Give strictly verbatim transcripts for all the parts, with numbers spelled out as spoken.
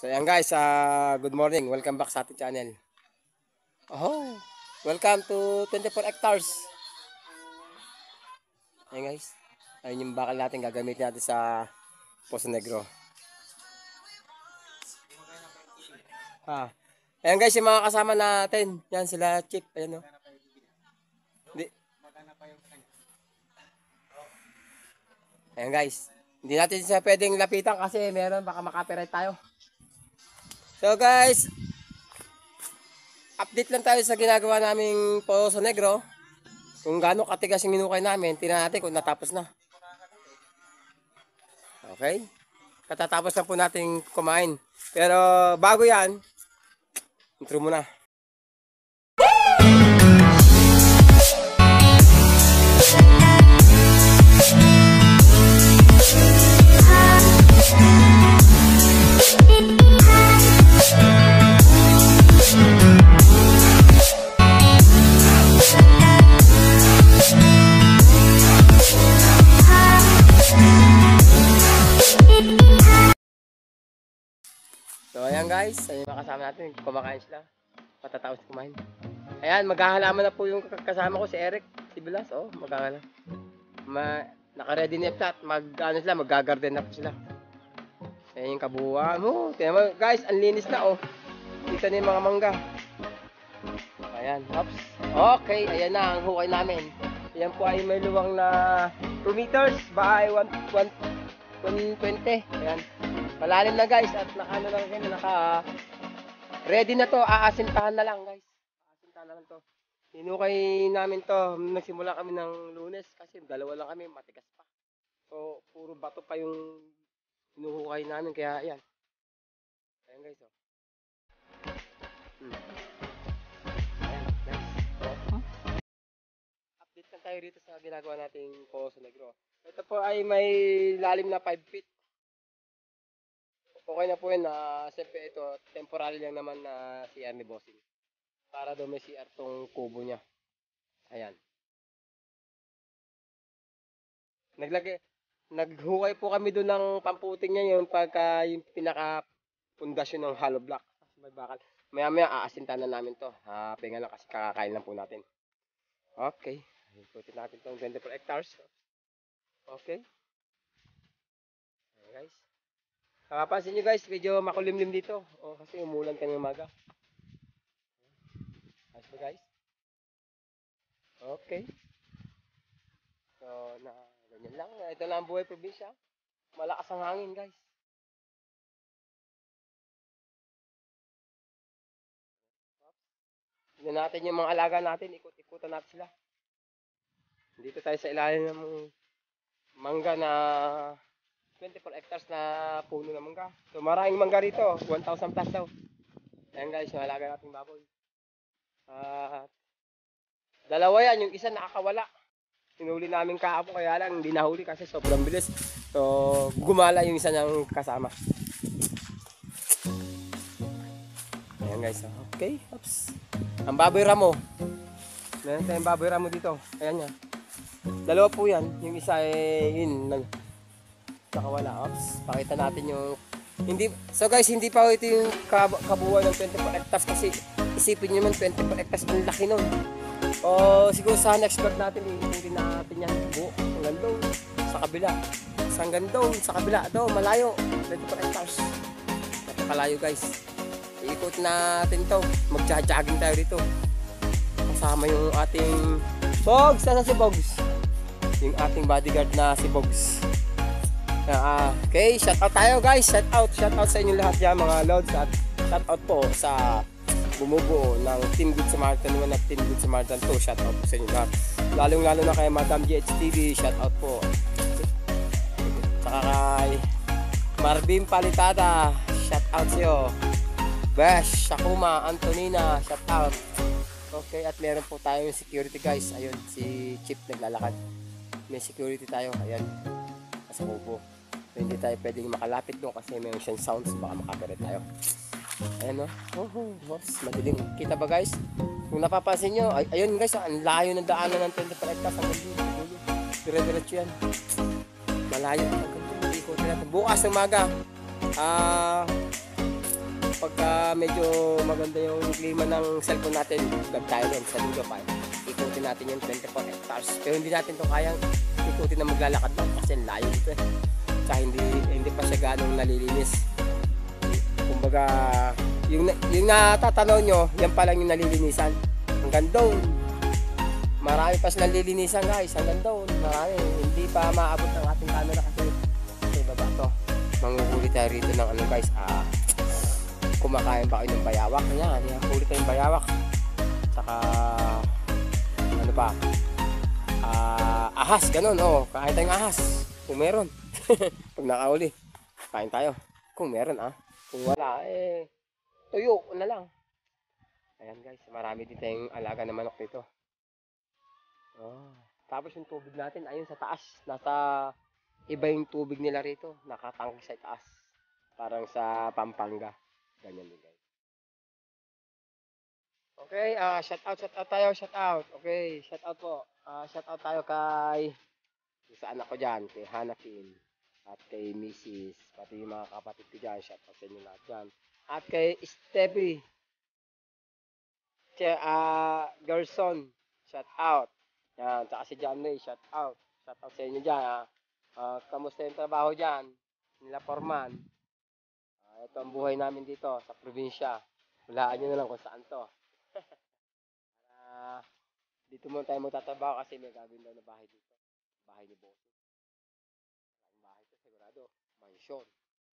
So ayan guys, uh, good morning. Welcome back sa ating channel. Oh, welcome to twenty-four hectares. Ayan guys. Ayun yung bakal natin gagamitin natin sa Poso Negro. Ah. Ayan guys, yung mga kasama natin. Yan sila Chief. Ayan o. Hindi. Ayan guys. Hindi natin siya pwedeng lapitan kasi meron baka makapiright tayo. So guys, update lang tayo sa ginagawa naming Poso Negro. Kung gaano katigas yung minukay namin, tingnan natin kung natapos na. Okay? Katatapos na po natin kumain. Pero bago yan, intro muna. So ayan guys, ayun mga kasama natin, kumakain sila. Patatapos kumain. Ayan, maghahalaman na po yung kasama ko si Eric, si Bilas, oh, maghahala. Ma naka-ready na flat, mag ano sila, mag-garden na po sila. Ayan yung kabuuan mo. Tingnan mo guys, ang linis na oh. Dito na yung mga mangga. Ayan, oops. Okay, ayan na ang hukay namin. Ayan po ay may luwang na two meters by one twenty. Ayan. Malalim na guys at naka ano lang kayo, naka ready na to, aasintahan na lang guys. Aasintahan na lang to. Hinukay namin to, nagsimula kami ng Lunes kasi dalawa lang kami, matigas pa. So puro bato pa yung hinuhukay namin kaya ayan. Ayan guys oh. Hmm. Ayan guys. Oh. Update lang tayo rito sa ginagawa nating Poso Negro. Ito po ay may lalim na five feet. Okay na po yun na uh, siyempre ito temporary lang naman na C R ni Bossing. Para daw may C R tong kubo niya. Ayan. Naglagay, naghukay po kami doon ng pamputing niya yung pagka yung pinaka pundasyon ng hollow block. May bakal. Maya maya aasintan na namin to. Uh, pinga lang kasi kakakain lang po natin. Okay. Ikutin natin tong twenty-four hectares. Okay. Ayan guys. Nakapansin nyo guys, medyo makulimlim dito. O, kasi umulan kanina umaga. Ayos ba guys? Okay. So, na, ganyan lang. Ito lang ang buhay probinsya. Malakas ang hangin guys. Tignan natin yung mga alaga natin. Ikot-ikutan natin sila. Dito tayo sa ilalim ng mangga na twenty-four hectares na puno ng mangga. So maraming mangga rito, one thousand plus daw. Ayan guys, yung alaga nating baboy. Uh, dalawa yan, yung isa nakakawala. Hinuli namin kahapon kaya lang hindi nahuli kasi sobrang bilis. So gumala yung isa niyang kasama. Ayan guys, okay. Oops. Ang baboy ramo. Meron tayong baboy ramo dito. Ayan yan. Dalawa po yan. Yung isa ay yun, nag nakawala. Oops. Pakita natin yung hindi. So guys, hindi pa ito yung kab kabuuan ng twenty-four hectares kasi isipin nyo man twenty-four hectares ang laki nun. O siguro sa next vlog natin iikutin natin yan buo hanggang doon sa kabila. Hanggang doon sa kabila. Doon malayo. twenty-four hectares. Napakalayo guys. Iikot natin to. Mag-jogging tayo dito. Kasama yung ating Bogs. Saan si Bogs? Yung ating bodyguard na si Bogs. Uh, okay, shout out tayo guys. Shout out, shout out sa inyo lahat yan mga lods. At shout out po sa bumubuo ng Team Good Samaritan one at Team Good Samaritan two. Shout out po sa inyo lahat. Lalong lalo na kay Madam G H T V. Shout out po. Saka kay Marvin Palitada. Shout out sa iyo. Besh, Sakuma, Antonina. Shout out. Okay, at meron po tayong security guys. Ayun, si Chip naglalakad. May security tayo. Ayan. Sa kubo. So, hindi tayo pwedeng makalapit doon kasi may siyang sounds, baka makapirit tayo. Ayan o. Oh, oh, oh, madilim. Kita ba guys? Kung napapansin nyo, ay, ayun guys, ang layo ng daanan ng twenty-four hectares hanggang dulo. Dire-diretso yan. Malayo hanggang dulo. Bukas ng maga. Ah... Uh, pagka medyo maganda yung klima ng cellphone natin, vlog tayo doon sa dulo pa. Ikutin natin yung twenty-four hectares. Pero hindi natin to kayang ikutin na maglalakad lang kasi layo ito eh. Tsaka hindi, hindi pa siya ganong nalilinis. Kumbaga, yung, yung natatanaw nyo, yan pa lang yung nalilinisan. Hanggang doon. Marami pa silang lilinisan guys, hanggang doon. Marami. Hindi pa maabot ng ating camera kasi sa ibaba to. Manguhuli tayo rito ng ano guys, ah, kumakain pa kayo ng bayawak. Ayan, yan, huli tayong bayawak. Saka, ano pa, ah, ahas, ganun, oh, kain tayong ahas. Kung meron. Pag nakauli, kain tayo. Kung meron, ah. Kung wala, eh, tuyo na lang. Ayan guys, marami din tayong alaga na manok dito. Oh. Tapos yung tubig natin, ayun sa taas. Nasa iba yung tubig nila rito. Nakatangki sa taas. Parang sa Pampanga. Ganyan din guys. Okay, uh, shout out, shout out tayo, shout out. Okay, shout out po. Uh, shout out tayo kay sa anak ko dyan, kay Hanakin. At kay Missus Pati yung mga kapatid ko dyan. Shout out sa inyo lahat dyan. At kay Steffi. Uh, Gerson. Shout out. Yan, tsaka si John Ray, shout out. Shout out sa inyo dyan, ha. Uh, kamusta yung trabaho dyan? Nila Forman. Uh, ito ang buhay namin dito, sa probinsya. Walaan nyo na lang kung saan to. uh, dito muna tayo magtatrabaho kasi may gagawin daw na bahay dito. Bahay ni Bossing. Ang bahay ito, sigurado. Mansion.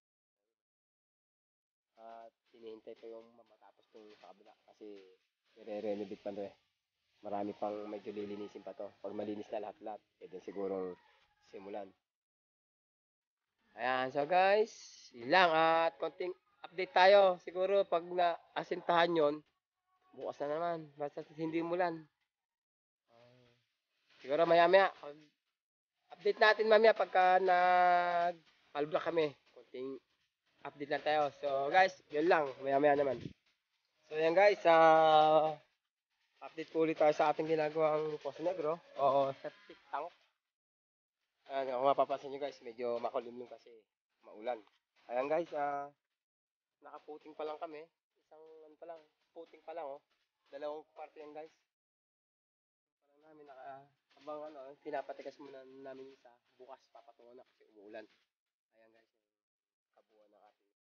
At uh, hinihintay pa yung matapos itong kabila kasi nire-renovate pa ito eh. Marami pang medyo lilinisin pa to. Pag malinis na lahat-lahat, eh din sigurong simulan. Ayan, so guys, yun lang. At konting update tayo. Siguro pag naasintahan yon, bukas na naman. Basta hindi mulan. Uh, siguro maya-maya, update natin mamaya pagka nag-alblock kami. Konting update lang tayo. So guys, yun lang. Maya-maya naman. So yan guys, ah... Uh, update po ulit tayo sa ating ginagawang Poso Negro o septic tank. Ayan, kung mapapansin nyo guys, medyo makulimlim kasi maulan. Ayan guys, uh, nakaputing pa lang kami. Isang ano pa lang, puting pa lang oh. Dalawang parte yan guys. Parang namin naka, habang ano, pinapatikas muna namin isa. Bukas papatungan na kasi umuulan. Ayan guys, kabuuan ng ating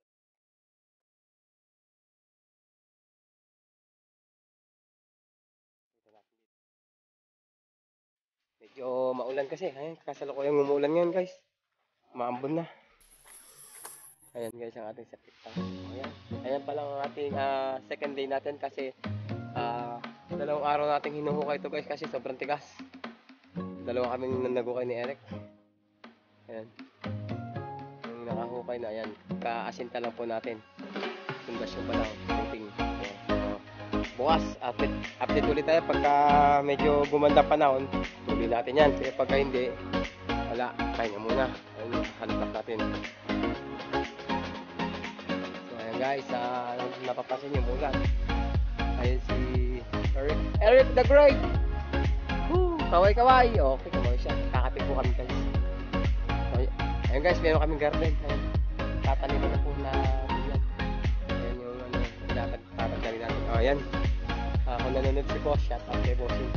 medyo maulan kasi. Ayan, kasalukuyang umuulan ngayon guys. Maambon na. Ayan guys ang ating septic tank. Ayan. Ayan pa lang ang ating uh, second day natin kasi uh, dalawang araw nating hinuhukay ito guys kasi sobrang tigas. Dalawa kaming nagukay ni Eric. Ayan. Yung nakahukay na. Ayan. Kaasinta lang po natin. Pundasyon pa lang. Puting. Bukas, update, update ulit tayo pagka medyo gumanda panahon. Tuloy natin yan. Kaya pagka hindi, wala, kain na muna. Ayun, halap natin. So ayan guys, uh, napapasin yung mulan. Ayun si Eric. Eric the Great! Woo! Kaway-kaway! Okay, kaway siya. Kakapit po kami guys. So, ayun guys, meron kaming garden. Ayun, tataniman na po na yan. Ayan yung ano, tatagdali natin. O, ayan. Uh, kung nanonood si Boss, shout out kay Bossing.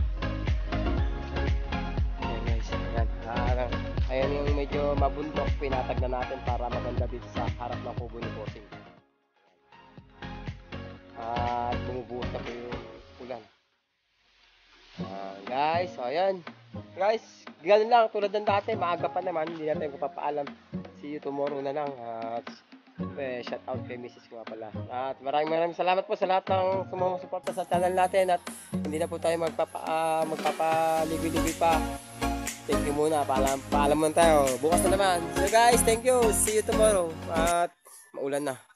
Ayan guys, ayan. Uh, ayan yung medyo mabundok, pinatag na natin para maganda dito sa harap ng kubo ni Bossing. At uh, bumubuhos na po yung ulan. Uh, guys, so ayan. Guys, ganun lang, tulad ng dati, maaga pa naman, hindi natin papaalam. See you tomorrow na lang. At uh, Eh, shout out kay Missus ko pala. At maraming maraming salamat po sa lahat ng sumusuporta sa channel natin at hindi na po tayo magpapa uh, magpapaligoy-ligoy pa. Thank you muna. Paalam, paalam muna tayo. Bukas na naman. So guys, thank you. See you tomorrow. At maulan na.